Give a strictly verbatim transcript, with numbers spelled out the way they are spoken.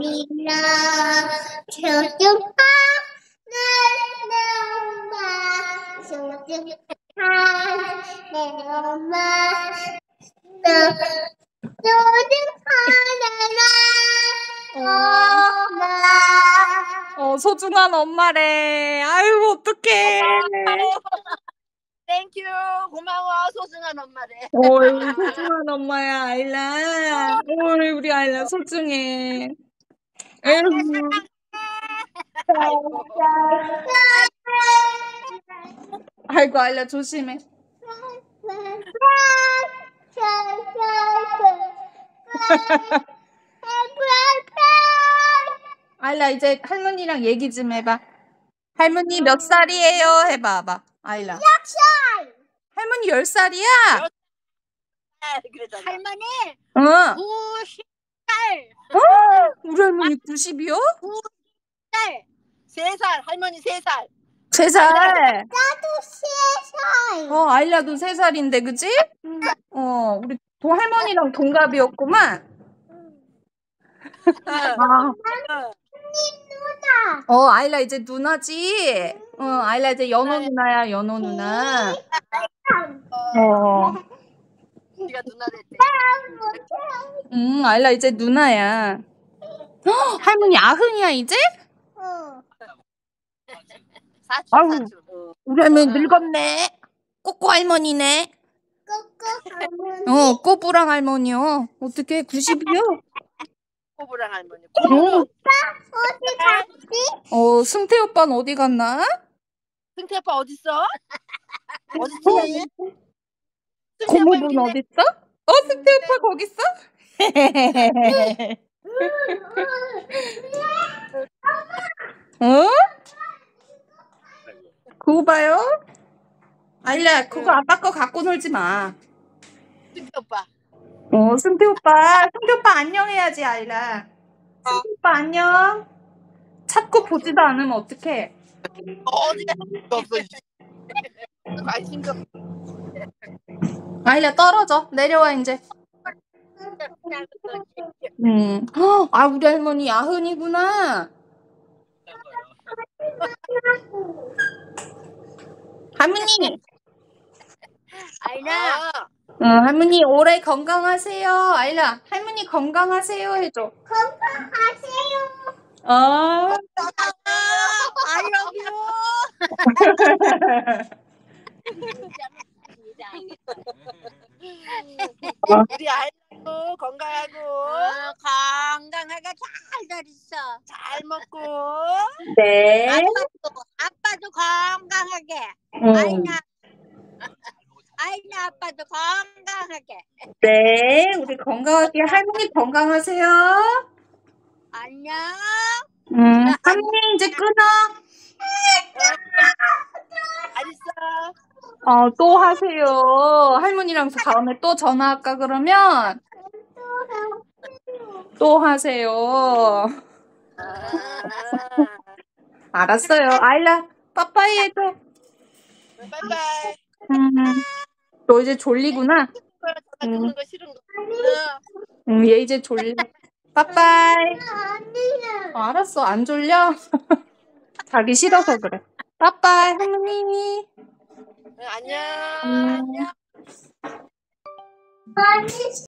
아리나 소중한 내 엄마 소중한 내 엄마 소중한 엄마 어, 소중한 엄마래. 아유, 어떡해. 땡큐. 고마워. 소중한 엄마래. 어이, 소중한 엄마야, 아일라. 어이, 우리 아일라 소중해. 에휴. 아이고. 아이고, 아일라 조심해. 아일라, 이제 할머니랑 얘기 좀 해봐. 할머니 몇 살이에요? 해봐봐. 아일라. 할머니 열 살이야? 할머니 응. 구십 살. 어? 우리 할머니 구십이요? 구십 살. 세 살. 할머니 세 살. 세 살. 나도 세 살. 어, 아일라도 세 살인데, 그지? 어, 우리 도 할머니랑 동갑이었구만. 아. 누나. 어, 아일라 이제 누나지? 어, 아일라 이제 연호 누나야, 연호 누나. 어. 네가 누나 됐대. 음, 아일라 이제 누나야. 헉, 할머니 아흔이야, 이제? 응. 사촌 아유. 사촌. 우리 할머니 늙었네. 꼬꼬 할머니네. 꼬꼬 할머니. 어, 꼬부랑 할머니요. 어떻게 구십이요? 꼬부랑 할머니. 어, 어디 갔지? 어, 승태 오빠는 어디 갔나? 승태 오빠 어디 있어? 어디 있지? 고모분 어디 있어? 어, 승태 오빠 거기 있어? 어? 그거 봐요? 아일라, 그거 아빠 거 갖고 놀지 마. 승태 오빠. 어, 승태 오빠. 승태 오빠 안녕 해야지, 아일라. 승태 오빠 안녕. 찾고 보지도 않으면 어떡해. 어디가 없어. 관심도 없어. 아일라 떨어져. 내려와, 이제. 음. 헉, 아, 우리 할머니 야흔이구나. 할머니. 아이나. 어, 할머니 올해 건강하세요. 아일라, 할머니 건강하세요 해줘. 건강하세요. 어. I love you. 우리 아이도 건강하고 어, 건강하게 잘 있어. 잘 먹고 네. 아빠도 아빠도 건강하게. 음. 아이나 아이나 아빠도 건강하게. 네, 우리 건강하게 할머니 건강하세요. 안녕. 음, 할머니 이제 끊어. 잘 있어. 어, 또 하세요. 할머니랑 다음에 또 전화할까 그러면 또 하세요. 알았어요. 아일라, 빠빠이 해줘. 바이바이. 음, 너 이제 졸리구나. 전화 끊는 거 싫은 거. 음, 얘 이제 졸리. 빠빠이. 아니야. 어, 알았어. 안 졸려? 자기 싫어서 그래. 빠빠이, 할머니. 안녕. 음. 안녕. 아니.